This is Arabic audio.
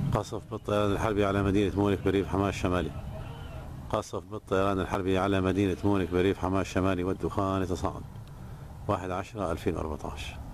قصف بالطيران الحربي على مدينة مونك بريف حماة الشمالي. قصف بالطيران الحربي على مدينة مونك بريف حماة الشمالي والدخان يتصاعد. 1/10/2014.